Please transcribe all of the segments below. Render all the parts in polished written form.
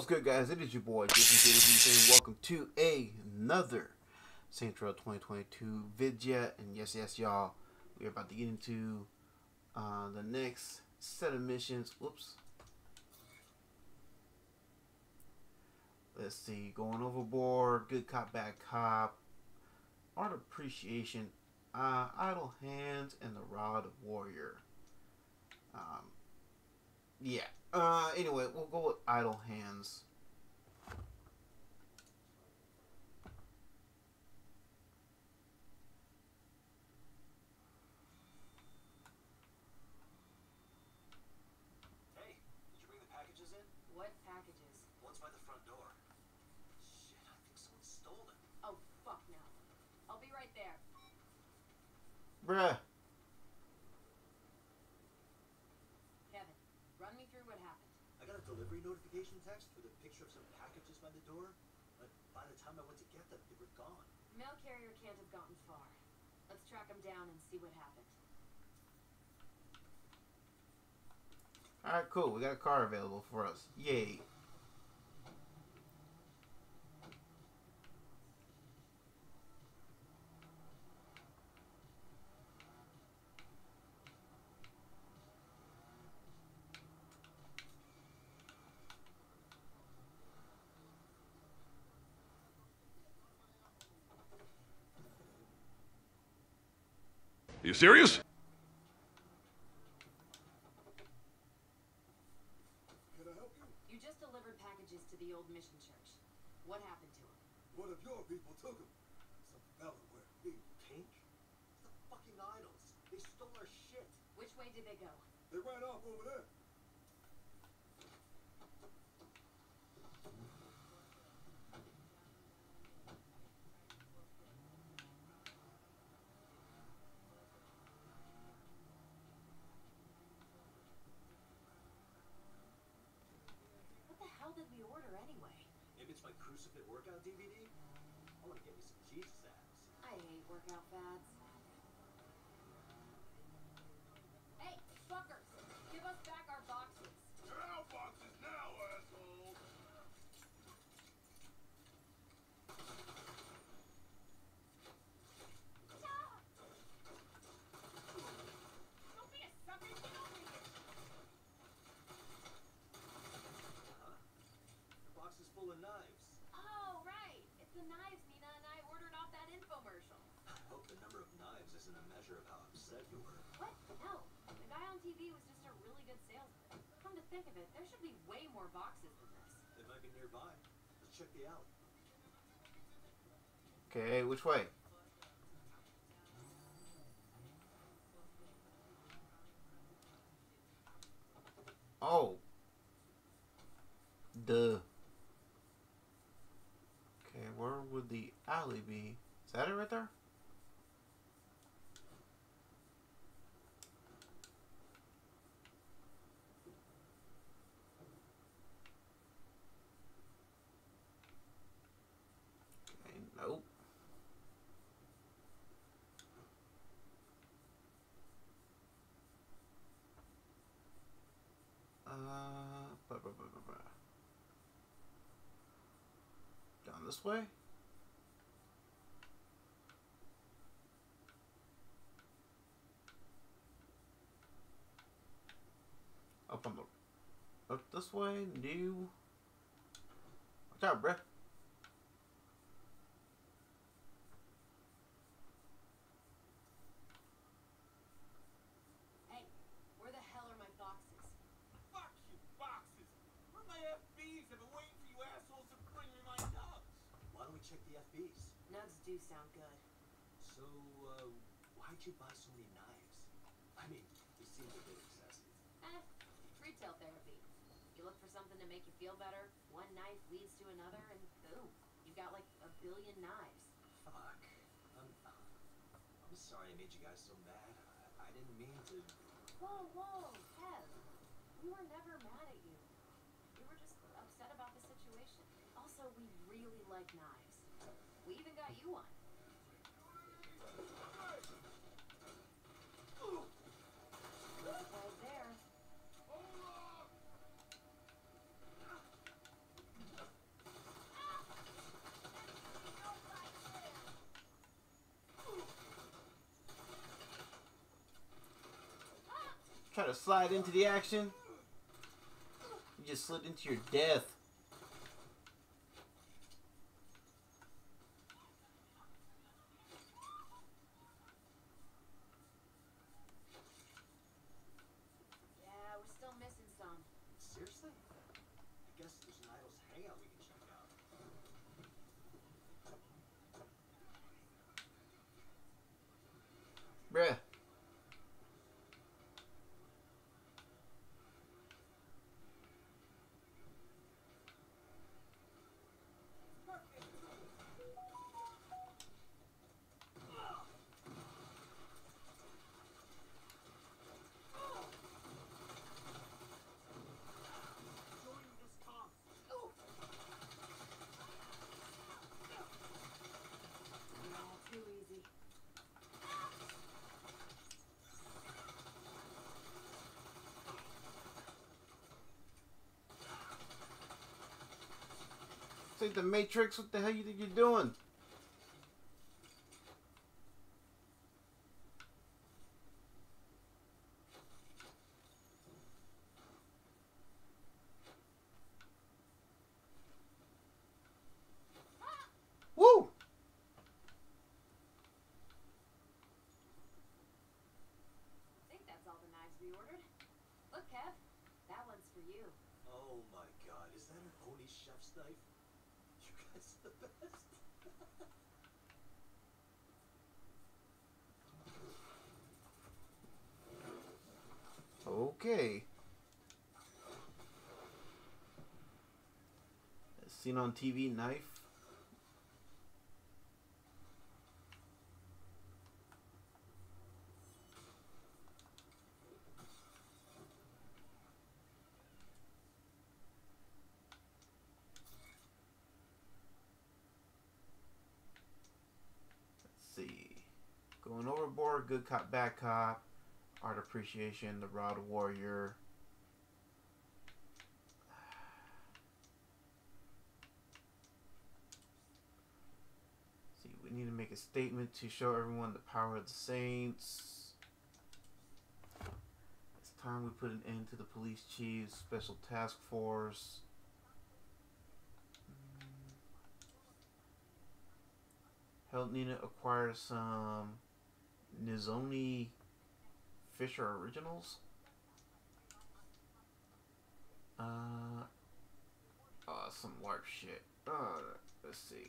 What's good, guys? It is your boy Jason JD, and welcome to another Saints Row 2022 vidya. And yes, y'all, we're about to get into the next set of missions. Whoops. Let's see. Going overboard. Good cop, bad cop. Art appreciation. Idle hands and the rod of warrior. Yeah. Anyway, we'll go with idle hands. Hey, did you bring the packages in? What packages? One's by the front door. Shit, I think someone stole them. Oh, fuck no. I'll be right there. Bruh. Kevin, run me through what happened. I got a delivery notification text with a picture of some packages by the door, but by the time I went to get them, they were gone. The mail carrier can't have gotten far. Let's track him down and see what happened. Alright, cool. We got a car available for us. Yay. Are you serious? Can I help you? You just delivered packages to the old mission church. What happened to him? One of your people took him. Some fella wearing pink. Pink? The fucking idols. They stole our shit. Which way did they go? They ran off over there. What the hell did we order anyway? Maybe it's my Crucifix workout DVD? I want to get me some Jesus abs. I hate workout fads. Hey, fuckers! Give us back our boxes. They're our boxes now, asshole. Don't be a sucker! Get over here! Huh? The box is full of knives. Oh, right. It's the knives Nina and I ordered off that infomercial. I hope the number of knives isn't a measure of how upset you were. What? No. The guy on TV was just a really good salesman. Come to think of it, there should be way more boxes than this. They might be nearby. Let's check the alley. Okay, which way? Oh. Duh. Okay, where would the alley be? Is that it right there? Okay, nope. Down this way? Up on the... Up this way? New... Watch out, bruh. Hey, where the hell are my boxes? Fuck you, boxes. Where my FBs? I've been waiting for you assholes to bring me my nuts. Why don't we check the FBs? Nugs do sound good. So, why'd you buy so many knives? I mean, it seems a bit excessive. Retail therapy. You look for something to make you feel better, one knife leads to another, and boom. You've got like a billion knives. Fuck. I'm sorry I made you guys so mad. I didn't mean to... Whoa, Kev. We were never mad at you. We were just upset about the situation. Also, we really like knives. We even got you one. No surprise there. Try to slide into the action. You just slid into your death. Yeah, we're still missing some. Seriously? I guess there's an Idol's hangout we can check out. Bruh. Join this cause. Yeah, too easy. It's like the Matrix. What the hell you think you're doing? Woo! I think that's all the knives we ordered. Look, Kev, that one's for you. Oh my god, is that an Oni chef's knife? You guys are the best. Okay. As seen on TV, knife. Let's see. Going overboard, good cop, bad cop. Art appreciation, the Rod Warrior. See, we need to make a statement to show everyone the power of the Saints. It's time we put an end to the police chief's special task force. Help Nina acquire some Nizoni Fisher originals. Some LARP shit. Let's see.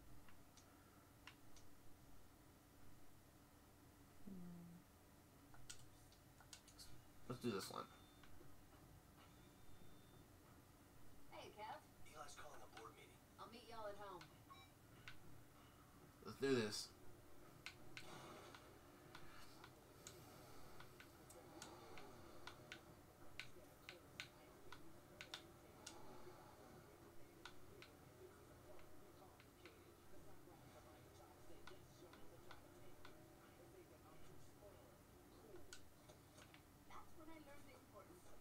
Let's do this one. Hey, Kev, Eli's calling a board meeting. I'll meet y'all at home. Let's do this. That's when I learned the importance of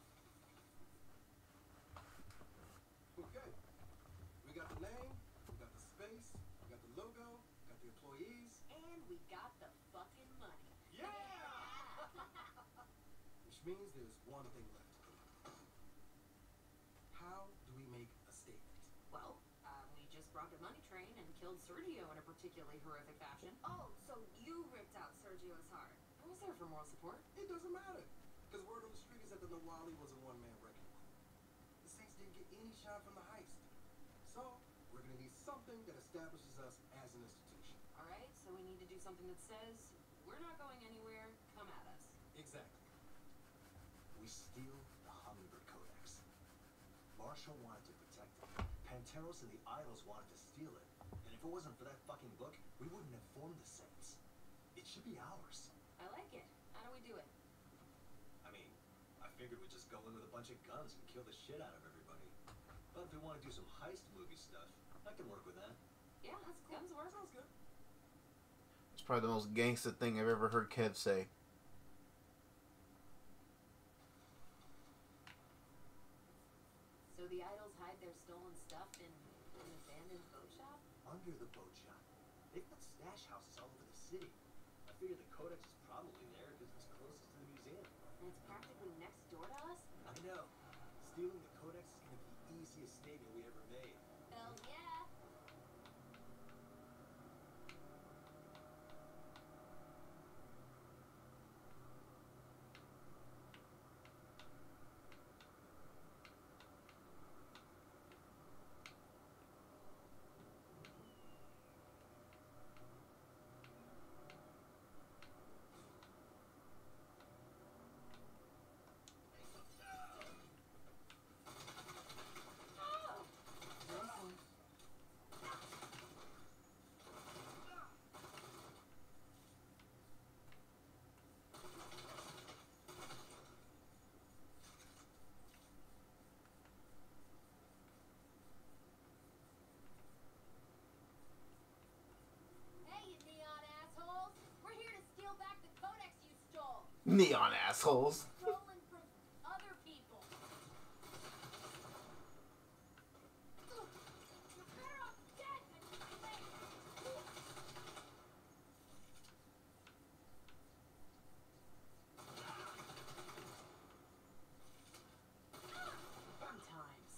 Okay. We got the name, we got the space, we got the logo, got the employees, And we got the fucking money. Yeah! which means there's one thing left. How do we make a statement? Well, we just robbed a money train and killed Sergio in a particularly horrific fashion. Oh, so you ripped out Sergio's heart. I was there for moral support. It doesn't matter, because word on the street is that the Nawali was a one-man wrecking ball. The Saints didn't get any shine from the heist. So, we're gonna need something that establishes us as an institution. Alright, so we need to do something that says, we're not going anywhere, come at us. Exactly. We steal the Hummingbird Codex. Marshall wanted to protect it. Panteros and the Idols wanted to steal it. And if it wasn't for that fucking book, we wouldn't have formed the Saints. It should be ours. I like it. How do we do it? I mean, I figured we'd just go in with a bunch of guns and kill the shit out of everybody. But if we want to do some heist movie stuff, I can work with that. Yeah, that's cool. Guns work. Sounds good. It's probably the most gangsta thing I've ever heard Kev say. So the Idols hide their stolen stuff in an abandoned boat shop? Under the boat shop. They've got stash houses all over the city. I figure the Codex is probably there because it's closest to the museum. And it's practically next door to us? I know. Stealing the Codex is gonna be the easiest statement we ever made. Hell yeah. Hey, you neon assholes! We're here to steal back the Codex you stole! Neon assholes. Stolen from other people! You're better off dead than slaves! Fun times.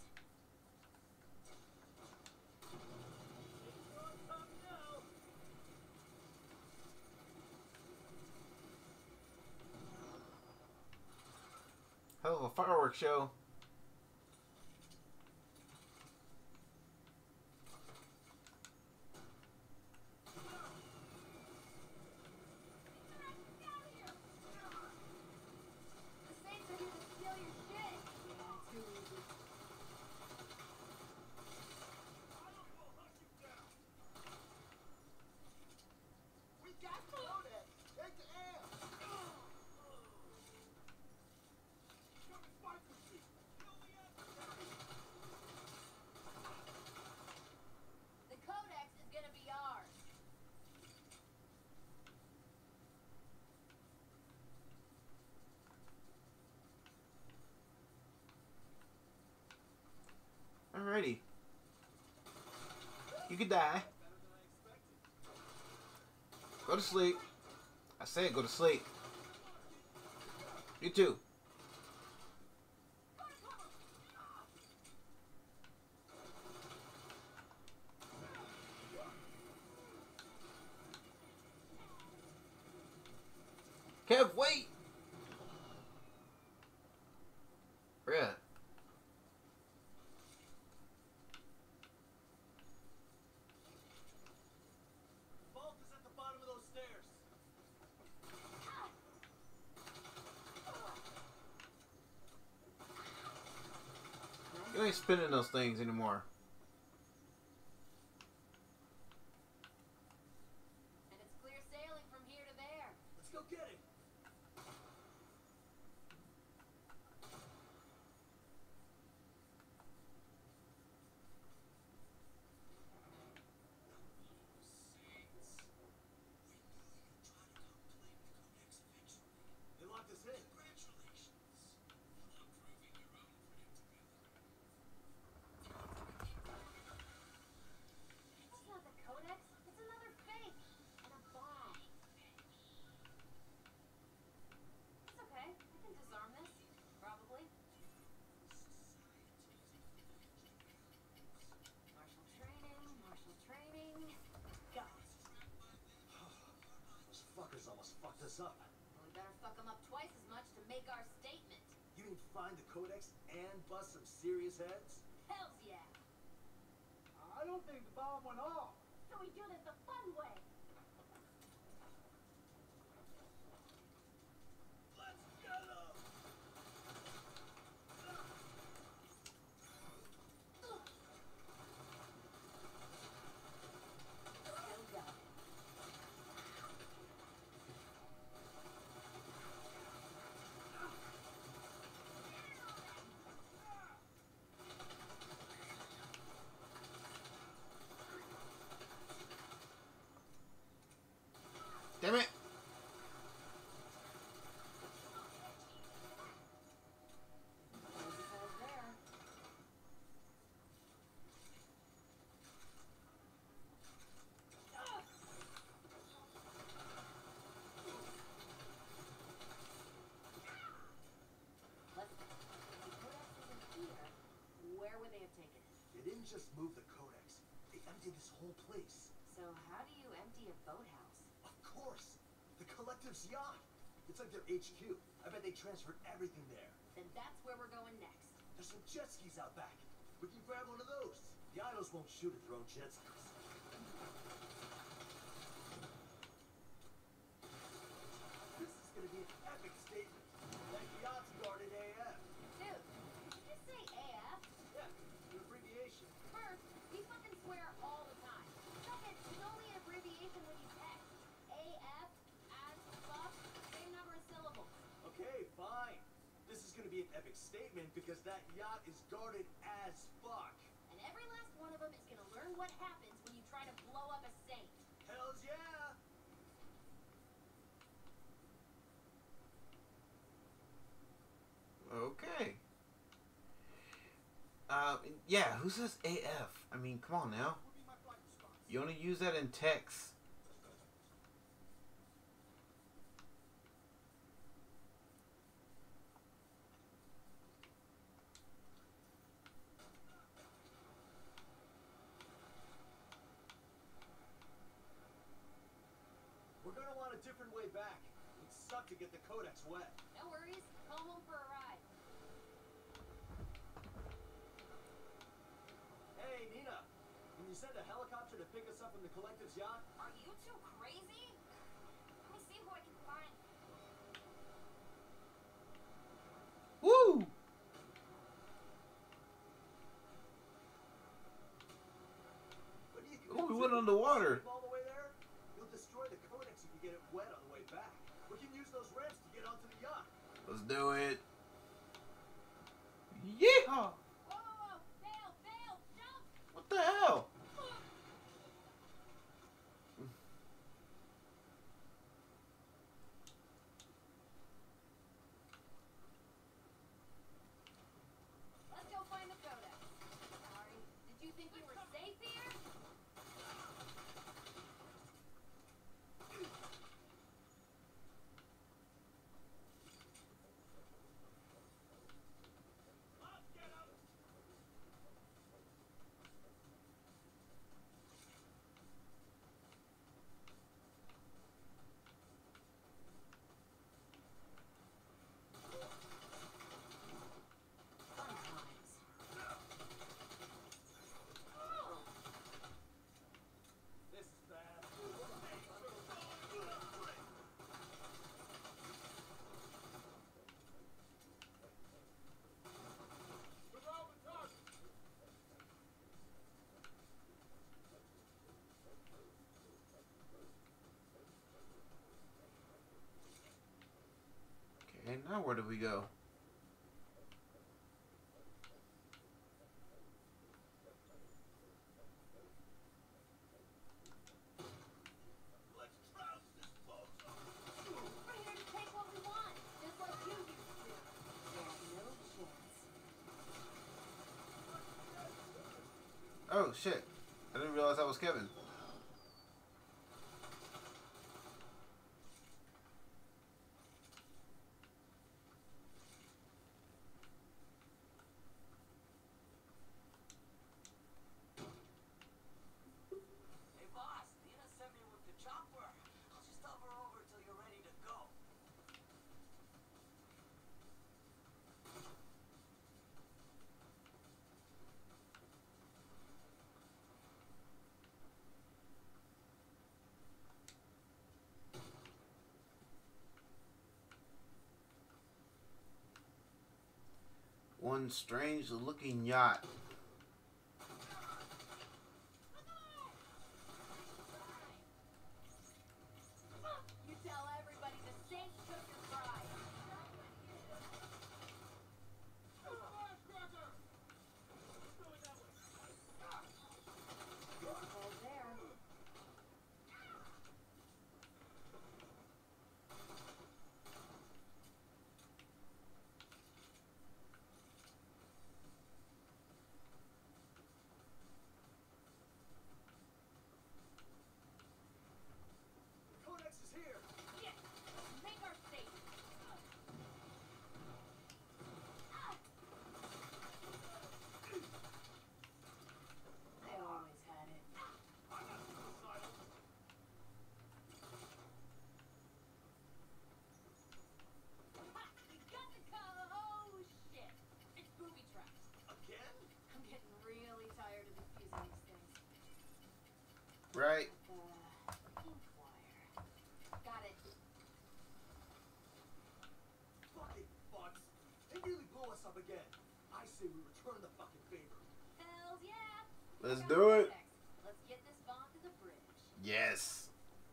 Hell of a fireworks show. The Saints are here to steal your shit! Yeah, too easy. We got Codex! Take the air! Come and fight with me. Kill the adversary. The Codex is gonna be ours! Alrighty. You could die. Go to sleep. I said go to sleep. You too. Kev, wait! Bruh. Vault is at the bottom of those stairs. You ain't spinning those things anymore. And it's clear sailing from here to there. Let's go get it. They locked us in. That's not the Codex. It's another fake. And a bomb. It's okay. I can disarm this. Probably. Martial training. Martial training. Go. Those fuckers almost fucked us up. Well, we better fuck them up twice as much to make our statement. You mean find the Codex and bust some serious heads? Hells yeah. I don't think the bomb went off. So we do this the fun way. Let's get him. Still go. Damn it! whole place. So how do you empty a boathouse? Of course! The Collective's yacht! It's like their HQ. I bet they transferred everything there. Then that's where we're going next. There's some jet skis out back. We can grab one of those. The idols won't shoot at their own jet skis. This is gonna be an epic statement. That yacht's guarded AF. Dude, did you just say AF? Yeah, an abbreviation. First, we fucking swear all the time. Second, it's only an abbreviation when you text. AF, as fuck, same number of syllables. Okay, fine. This is gonna be an epic statement because that yacht is guarded as fuck. And every last one of them is gonna learn what happens when you try to blow up a saint. Hells yeah! Okay. Yeah, who says AF? I mean, come on now. You only use that in text. We're gonna want a different way back. It'd suck to get the Codex wet. No worries, go home for a ride. Hey, Nina. Can you send a helicopter to pick us up from the Collective's yacht? Are you two crazy? Let me see who I can find. Woo! What do you Oh, we went underwater. All the way there? You'll destroy the Codex if you get it wet on the way back. We can use those ramps to get onto the yacht. Let's do it. Yeehaw! Whoa, whoa, whoa! Fail, fail, jump! What the hell? Let's go find the Codex. Sorry, did you think you were safe here? Fun times. This is bad. Okay, now where do we go? We're here to take what we want, just like you used to. Yeah, no chance. Oh, shit. I didn't realize that was Kevin. Hey boss, Nina sent me with the chopper. I'll just hover over till you're ready to go. One strange looking yacht. You tell everybody the saint took your prize. Careful there. right? Pink wire. Got it. Fucking fucks. They nearly blew us up again. I say we return the fucking favor. Hells yeah. Let's Check out do the it. codex. Let's get this bomb to the bridge. Yes.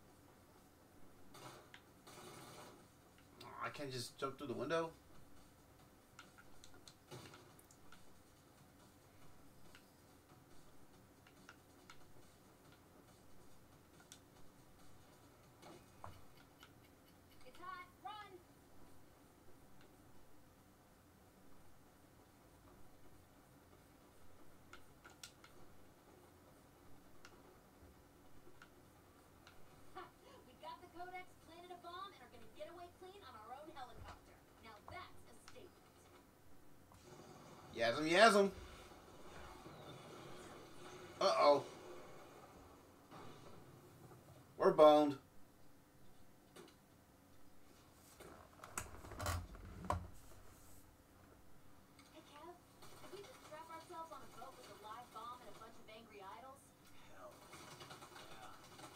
I can't just jump through the window. It's hot. Run. Ha, we got the codex, planted a bomb, and are gonna get away clean on our own helicopter. Now that's a statement. Yasm, yasm. Uh-oh. We're boned. Hey, Kev, did we just trap ourselves on a boat with a live bomb and a bunch of angry idols? Hell. Yeah.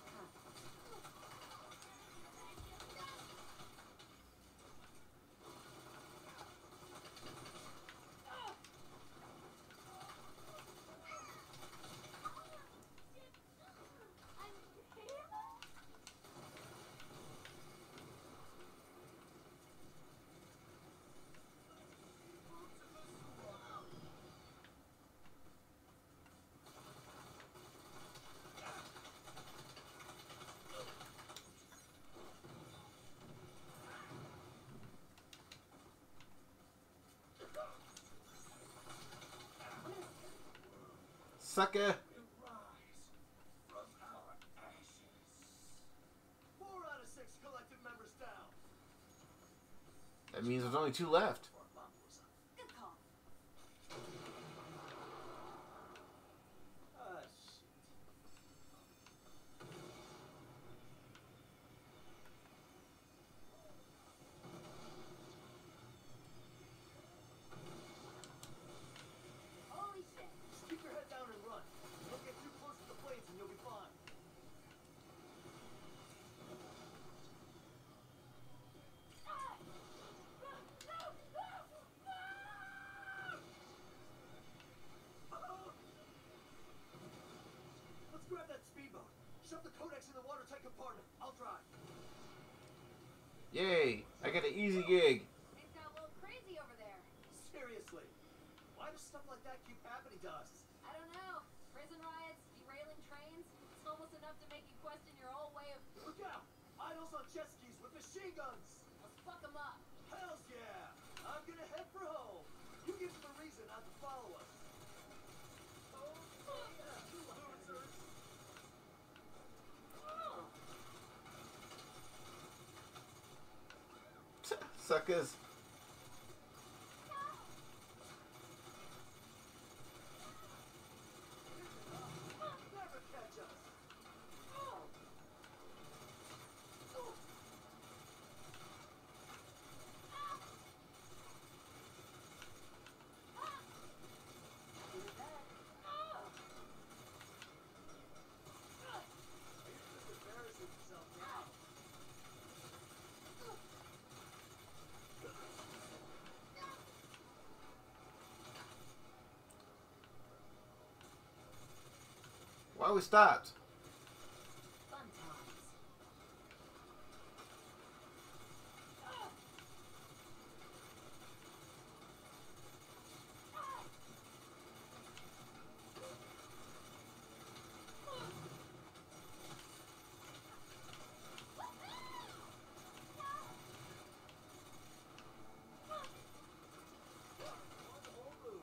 I'm here? Sucker. We rise from our ashes. 4 out of 6 collective members down. That means there's only 2 left. Our bomb blows up. Good call. Ah, shit. Holy shit. Just keep your head down and run. Don't get too close to the planes and you'll be fine. Let's grab that speedboat. Shove the codex in the watertight compartment. I'll drive. Yay. I got an easy gig. Things got a little crazy over there. Seriously. Why does stuff like that keep happening to us? I don't know. Prison riots, derailing trains. It's almost enough to make you question your whole way of... Look out! Idols on jet skis with machine guns! Let's fuck them up. Hells yeah! I'm gonna head for home. You give them a reason not to follow us. Oh, fuck yeah, you losers! Suckers. Never catch us! Just embarrassing yourself now. Why we stopped? Fun times. On the whole move.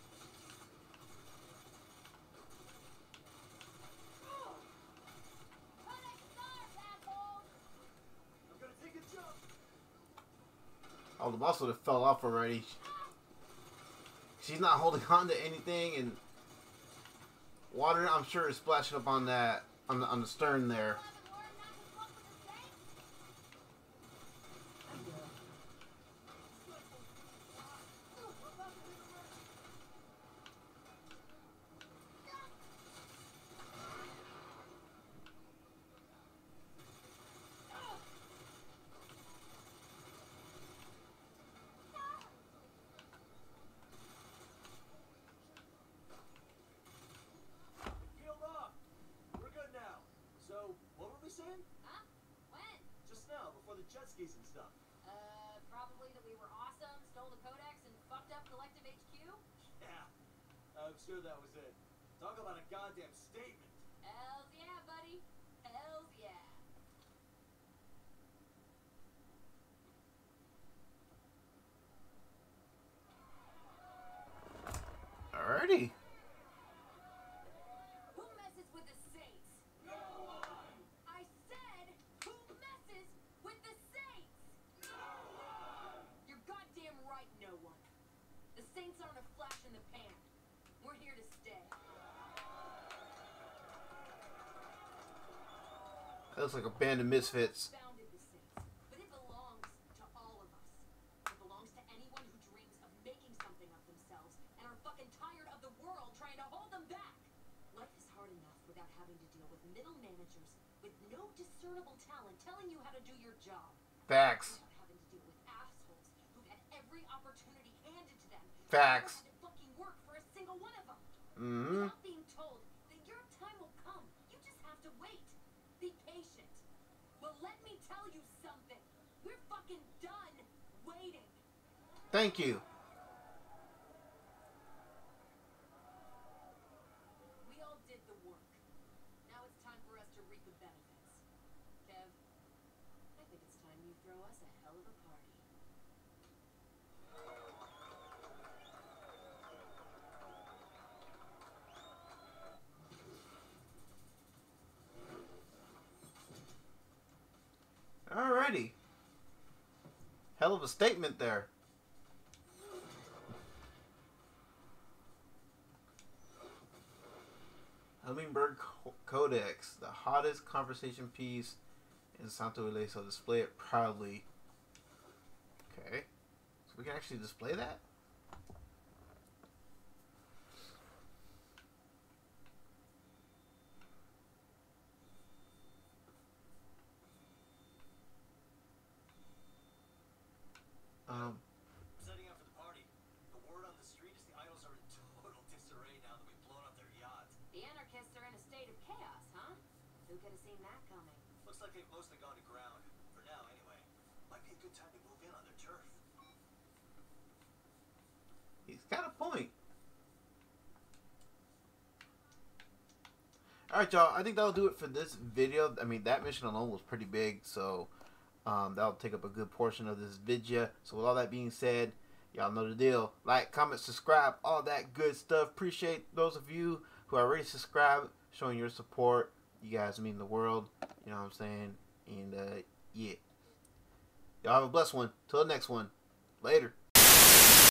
Codex stars, asshole! I'm gonna take a jump. Oh, the boss would have fell off already. She's not holding on to anything, and water, I'm sure, is splashing up on that on the stern there. Haven't learned not to fuck with the saints? you saying? Huh? When? Just now, before the jet skis and stuff. Probably that we were awesome, stole the codex, and fucked up Collective HQ? Yeah, I'm sure that was it. Talk about a goddamn statement. Hells yeah, buddy. Hells yeah. Alrighty. Who messes with the Saints? No one! I said, who messes with the Saints? No one! You're goddamn right, no one. The Saints aren't a flash in the pan. We're here to stay. That looks like a band of misfits. Founded the Saints, but it belongs to all of us. It belongs to anyone who dreams of making something of themselves and are fucking tired of the world trying to hold them back. Life is hard enough without having to deal with middle managers with no discernible talent telling you how to do your job. Facts. Without having to deal with assholes who've had every opportunity handed to them. Facts. And never had to fucking work for a single one of them. Mm-hmm. Without being told that your time will come. You just have to wait. Be patient. Well, let me tell you something. We're fucking done waiting. Thank you. We all did the work. Now it's time for us to reap the benefits. Kev, I think it's time you throw us a hell of a party. Alrighty. Hell of a statement there. Hummingbird Codex, the hottest conversation piece in Santo Ileso. Display it proudly. Okay. So we can actually display that? Setting up for the party. The word on the street is the idols are in total disarray now that we've blown up their yacht. The anarchists are in a state of chaos, huh? Who could have seen that coming? Looks like they've mostly gone to ground. For now, anyway. Might be a good time to move in on their turf. He's got a point. Alright, y'all. I think that'll do it for this video. I mean, that mission alone was pretty big, so that'll take up a good portion of this video. So with all that being said, y'all know the deal. Like, comment, subscribe, all that good stuff. Appreciate those of you who are already subscribed, showing your support. You guys mean the world. You know what I'm saying? And, yeah. Y'all have a blessed one. Till the next one. Later.